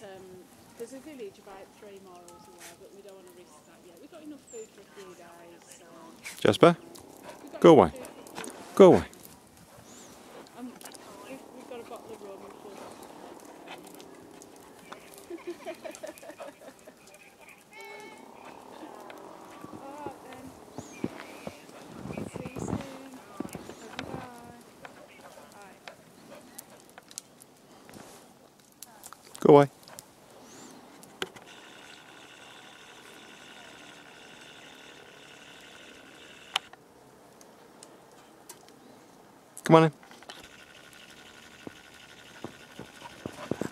there's a village about 3 miles away, but we don't want to risk that yet. We've got enough food for a few days. So, Jasper, we've got go enough away. food for a few days. Go away. We've got a bottle of rum and 4 bottles of Alright then. See you soon. Bye. Bye. Go away. Come on in.